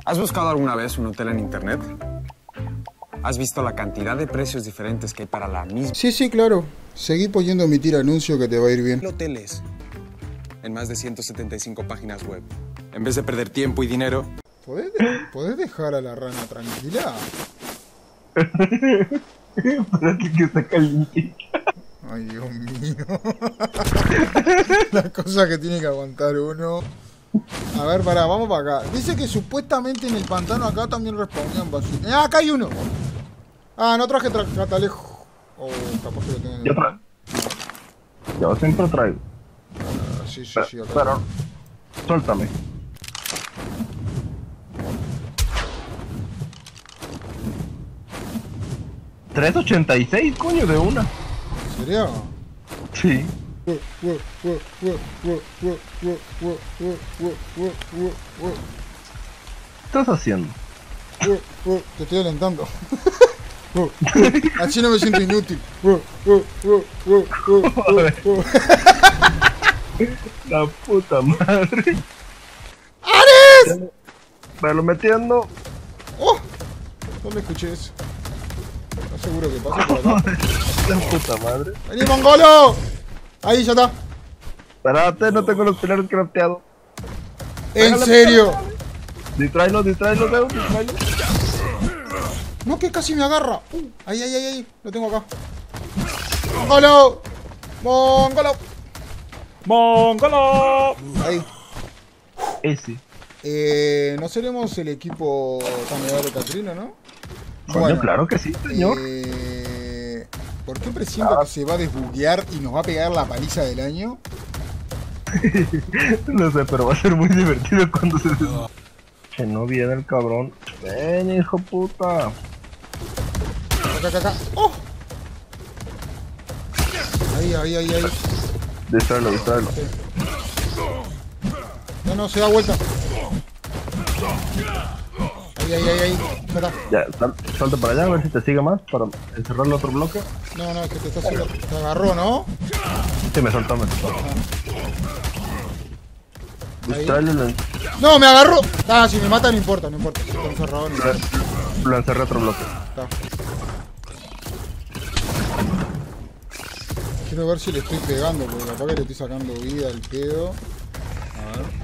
¿Has buscado alguna vez un hotel en internet? ¿Has visto la cantidad de precios diferentes que hay para la misma? Sí, claro. Seguí pudiendo emitir anuncio que te va a ir bien. Hoteles en más de 175 páginas web. En vez de perder tiempo y dinero... ¿Podés dejar a la rana tranquila? Espérate que está caliente. Ay, Dios mío. Las cosas que tiene que aguantar uno. A ver, pará, vamos para acá. Dice que supuestamente en el pantano acá también respawnían vacíos. ¡Ah, acá hay uno! Ah, no traje catalejo. O capaz que lo tengo. Yo traigo. Yo siempre traigo. Sí, acá. Pero, suéltame. $3.86, coño, de una. ¿En serio? Sí. ¿Qué estás haciendo? Te estoy alentando. Así no me siento inútil. La puta madre. ¡Ares! Me lo metiendo. ¡Oh! ¿Dónde escuché eso? ¿Estás seguro que pasa por acá? La puta madre. ¡Vení, mongolo! Ahí, ya está. Espérate, no tengo los pilares crafteados. ¿En serio? Distráelo, Deo, distráelo. No, que casi me agarra. Ahí. Lo tengo acá. ¡Mongolo! Ahí. Ese. No seremos el equipo Tameador de Catrino, ¿no? Bueno, claro que sí, señor. ¿Por qué presiento que se va a desbuguear y nos va a pegar la paliza del año? No sé, pero va a ser muy divertido cuando se... Que no viene el cabrón. Ven, hijo puta. Acá. ¡Oh! Ahí. Distráelo. Sí. No, se da vuelta. Ahí. Espera. Ya, salte para allá a ver si te sigue más para encerrar el otro bloque. No, es que te está haciendo... Te agarró, ¿no? Sí, me soltó. Distráelo. ¡No, me agarró! Ah, si me mata no importa. Está encerrado. Lo encerré otro bloque. Está. Quiero ver si le estoy pegando, porque capaz que le estoy sacando vida al pedo. A ver.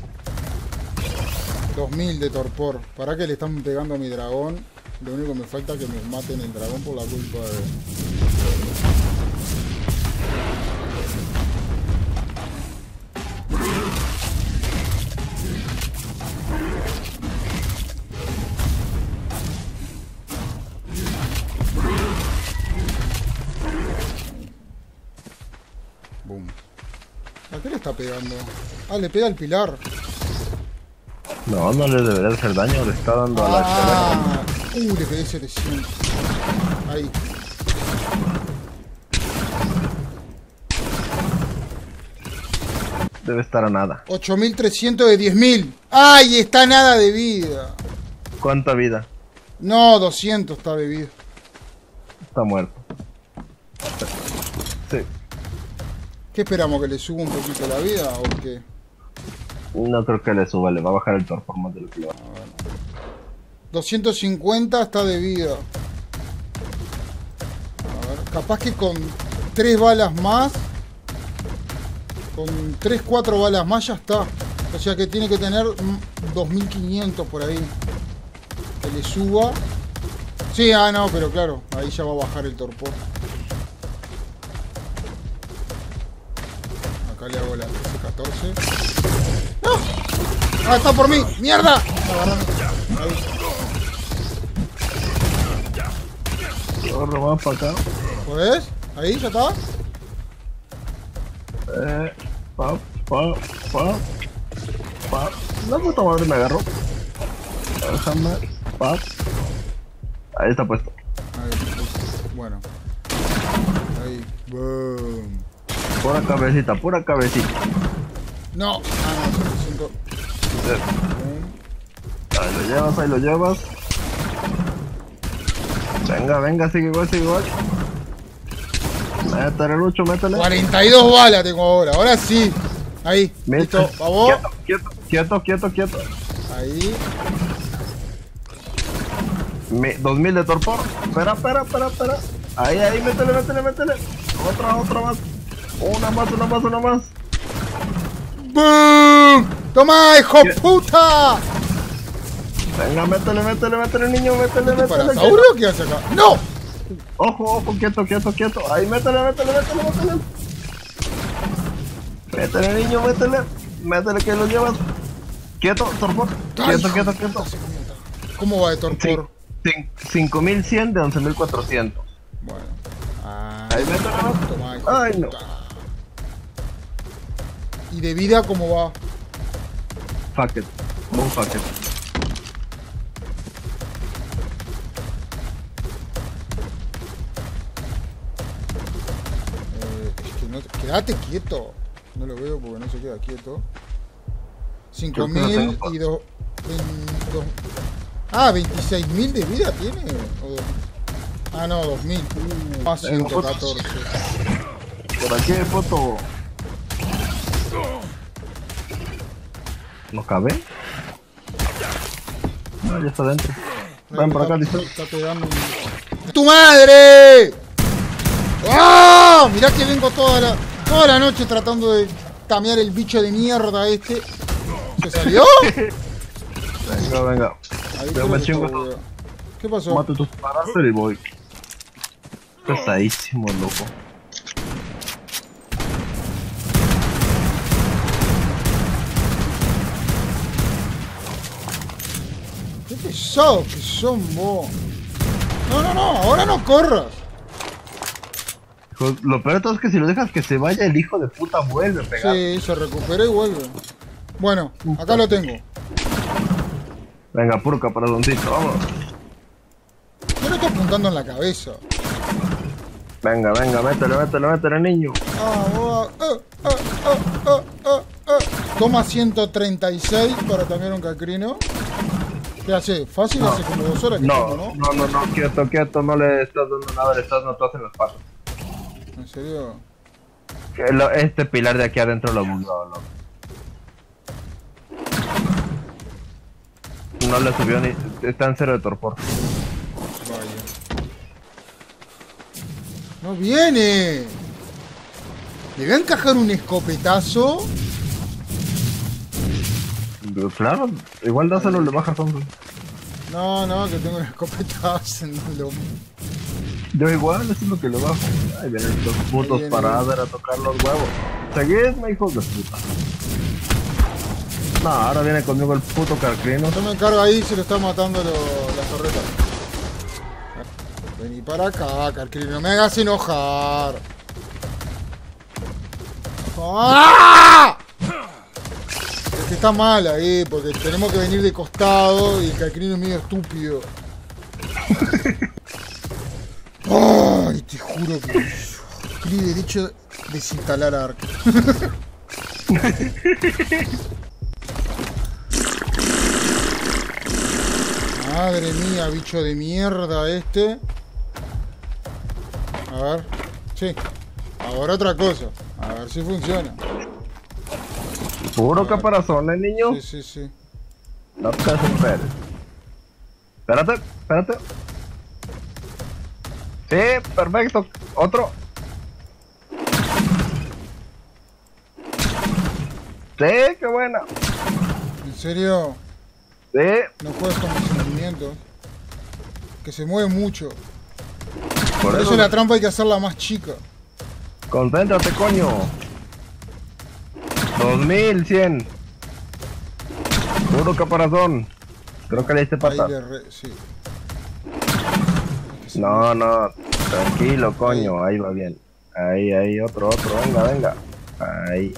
2000 de torpor. ¿Para qué le están pegando a mi dragón? Lo único que me falta es que me maten el dragón por la culpa de... Boom. ¿A qué le está pegando? Ah, le pega al pilar. No le debería hacer daño, le está dando a la escalera. Le pegué 700. Ahí. Debe estar a nada. 8300 de 10000. ¡Ay! Está nada de vida. ¿Cuánta vida? No, 200 está de vida. Está muerto. Sí. ¿Qué esperamos? ¿Que le suba un poquito la vida o qué? No creo que le suba, le va a bajar el torpor más de lo que le va. 250 está de vida. A ver, capaz que con 3 balas más. Con 3, 4 balas más ya está. O sea que tiene que tener 2500 por ahí. Que le suba. Sí, no, pero claro, ahí ya va a bajar el torpor. Acá le hago la 13-14. ¡No! ¡Ah, está por mí! ¡Mierda! Ahí. Corre más para acá. ¿Podés? Ahí, ya está. La puta madre me agarró. Déjame. Ahí está puesto. Ahí, bueno. Ahí. Boom. Pura cabecita. No. No, siento. Ahí lo llevas. Venga, sigue igual. Métele, Lucho, métele. 42 balas tengo ahora sí. Ahí, listo, vamos. Quieto. Ahí. 2000 de torpor. Espera. Ahí, métele. Otra más. Una más. ¡Boom! ¡Toma, hijo puta! Venga, métele, niño, métele. ¿Parasaurio? ¿Qué hace acá? ¡No! Ojo, quieto. Ahí, métele. Métele, niño, métele que lo llevas. Quieto, torpor. Quieto. ¿Cómo va de torpor? 5100 de 11400. Bueno. Ahí métele. Toma, hijo Ay, puta. no. ¿Y de vida cómo va? Fuck it. Es que no... Quédate quieto. No lo veo porque no se queda quieto. 5000 y 2... 26.000 de vida tiene. No, 2000. Más 114. Por aquí hay foto. ¿No cabe? No, ya está adentro. Ven por acá, listo. Está pegando ¡Tu madre! ¡Ah! Mirá que vengo toda la noche tratando de tamear el bicho de mierda este. ¿Se salió? Venga. Ahí Yo me chingo. todo. ¿Qué pasó? Mato tus parásitos y voy. Pesadísimo, loco. Qué pesados que son vos. No, ahora no corras. Lo peor de todo es que si lo dejas que se vaya, el hijo de puta vuelve a pegar. Sí, se recupera y vuelve. Bueno, acá lo tengo. Venga, puro caparazoncito, vamos. Yo lo estoy apuntando en la cabeza. Venga, métele, niño. Toma 136 para también un cacrino. ¿Qué hace? Fácil, hace como 2 horas que tengo, ¿no? No, quieto, no le estás dando nada, le estás notas en las patas. ¿En serio? Este pilar de aquí adentro lo bugueó, loco. No le subió ni... está en 0 de torpor. Vaya. ¡No viene! ¿Le voy a encajar un escopetazo? Claro, igual dáselo, le bajas hombro. No, que tengo un escopetazo en el lomo. Yo igual, eso es lo que le bajo. Ay, vienen los putos para dar a tocar los huevos. Seguidme, hijos de puta. No, ahora viene conmigo el puto carcrino. Yo me encargo ahí si lo está matando la torreta. Vení para acá, carcrino, no me hagas enojar. ¡Ah! Es que está mal ahí, porque tenemos que venir de costado y el carcrino es medio estúpido. Ay, te juro que clic derecho desinstalar Ark. Madre mía, bicho de mierda este. A ver. Sí. Ahora otra cosa. A ver si funciona. Puro caparazón, niño. Sí. No te desesperes. Espérate. Sí, perfecto. Otro. Sí, qué buena. ¿En serio? Sí. No juegas con mis sentimientos. Que se mueve mucho. Por Por eso la trampa hay que hacerla más chica. Concéntrate, coño. 2100. Puro caparazón. Creo que le diste pata. Sí. No. Tranquilo, coño. Ahí va bien. Ahí, otro. Venga. Ahí.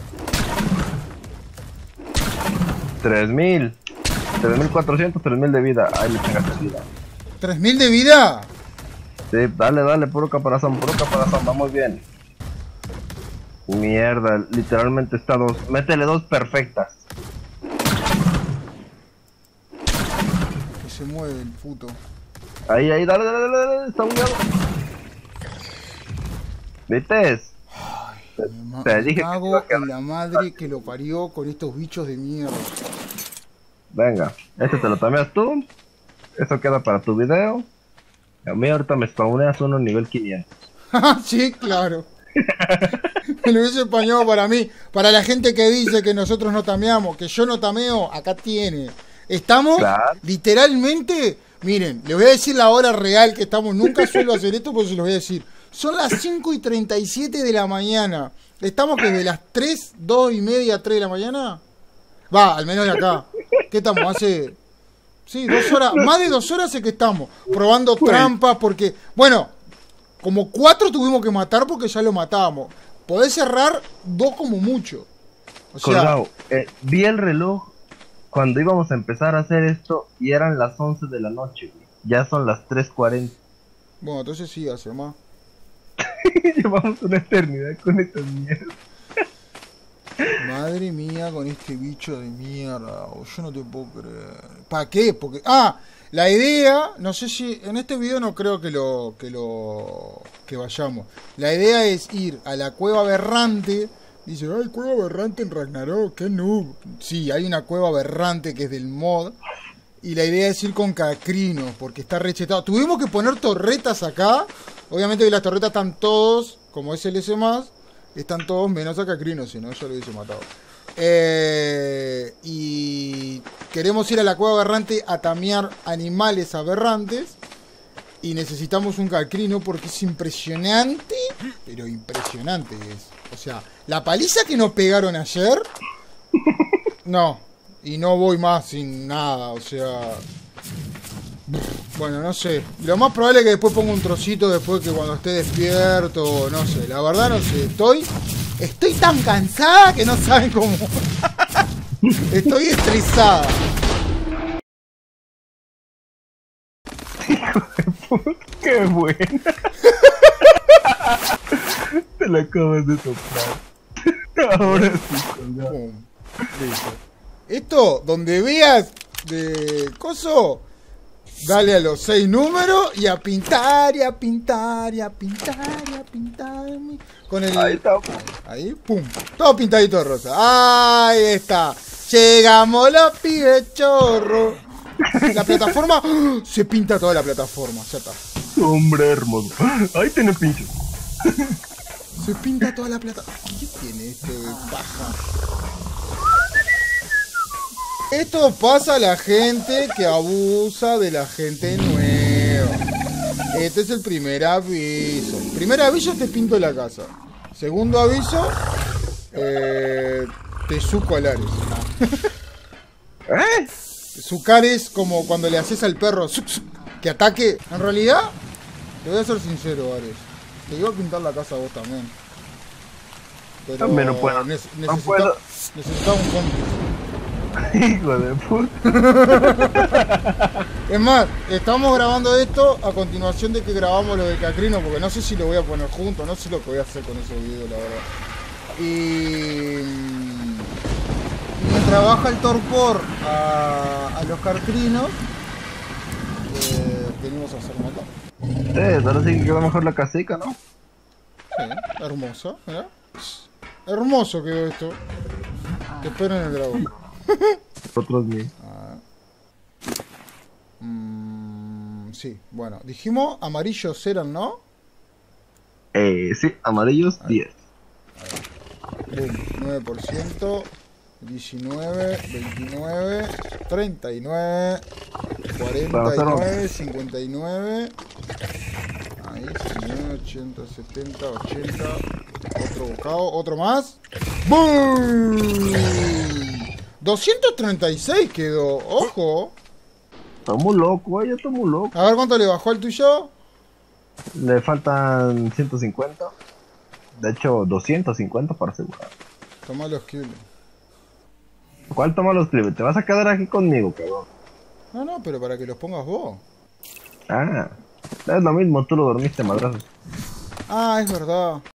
3000. 3400, 3000 de vida. Ahí le chingaste vida. ¿3000 de vida? Sí, dale, puro caparazón. Vamos bien. Mierda, literalmente está 2. Métele 2 perfectas. Que se mueve el puto. Ahí, dale, está bugueado. ¿Viste? Te dije me cago en la madre que lo parió con estos bichos de mierda. Venga, este te lo tameas tú. Eso queda para tu video. A mí ahorita me spawneas uno nivel 500. Sí, claro. Me lo hubiese español para mí. Para la gente que dice que nosotros no tameamos, que yo no tameo, acá tiene. Estamos literalmente, miren, les voy a decir la hora real que estamos. Nunca suelo hacer esto, pero se los voy a decir. Son las 5:37 de la mañana. Estamos que de las 3, 2 y media, 3 de la mañana. Va, al menos de acá. ¿Qué estamos? Hace... Sí, 2 horas, más de 2 horas es que estamos probando trampas porque, bueno, como 4 tuvimos que matar porque ya lo matábamos. Podés cerrar 2 como mucho. O sea, Colgado, vi el reloj cuando íbamos a empezar a hacer esto y eran las 11 de la noche, güey. Ya son las 3:40. Bueno, entonces sí, hace más. Llevamos una eternidad con estas mierdas. Madre mía, con este bicho de mierda. Yo no te puedo creer. ¿Para qué? Porque... Ah, la idea, no sé si... En este video no creo que vayamos. La idea es ir a la cueva aberrante. Dice, ay, cueva aberrante en Ragnarok, qué noob. Sí, hay una cueva aberrante que es del mod. Y la idea es ir con Cacrino, porque está rechetado. Tuvimos que poner torretas acá. Obviamente que las torretas están todos, como es el S+, están todos menos a Cacrino, si no yo lo hubiese matado. Y queremos ir a la cueva aberrante a tamear animales aberrantes. Y necesitamos un Cacrino porque es impresionante. Pero impresionante es. O sea, la paliza que nos pegaron ayer. No. Y no voy más sin nada, o sea... Bueno, no sé. Lo más probable es que después ponga un trocito después que cuando esté despierto, no sé. La verdad no sé. Estoy tan cansada que no saben cómo. Estoy estresada. ¡Qué buena! Te la acabas de soplar. Ahora sí, colgado. Listo. Esto, donde veas de coso, dale a los 6 números y a pintar, y a pintar, y a pintar, y a pintar. Con el... Ahí está. Ahí, pum. Todo pintadito de rosa. Ahí está. Llegamos los pibes chorro. La plataforma... ¡Oh! Se pinta toda la plataforma. Ya está. Hombre hermoso. Ahí tiene pincho. Se pinta toda la plataforma. ¿Qué tiene este paja? Esto pasa a la gente que abusa de la gente nueva. Este es el primer aviso. Primer aviso, te pinto la casa. Segundo aviso, te suco alares. Sucar es como cuando le haces al perro que ataque. En realidad, te voy a ser sincero, Ares. Te iba a pintar la casa a vos también. Pero también no puedo. Necesitaba un cómplice. Hijo de puta. Es más, estamos grabando esto a continuación de que grabamos lo de Cacrino, porque no sé si lo voy a poner junto, no sé lo que voy a hacer con ese video, la verdad. Y mientras baja el torpor a los Cacrinos, venimos a hacer matar. Ahora sí que queda mejor la casica, ¿no? Sí, hermosa, ¿verdad? Hermoso quedó esto. Te espero en el dragón. Otros mil. Sí, bueno, dijimos amarillos eran, ¿no? Sí, amarillos 10. Boom, 9%, 19, 29, 39, 49, 59. Ahí, 59, 80, 70, 80. Otro bocado, otro más. ¡Boom! 236 quedó, ojo. Está muy loco, ya está muy loco. A ver cuánto le bajó al tuyo. Le faltan 150. De hecho, 250 para asegurar. Toma los kills. ¿Cuál toma los clips? Te vas a quedar aquí conmigo, cabrón. No, pero para que los pongas vos. Ah, es lo mismo, tú lo dormiste, madrazos. Ah, es verdad.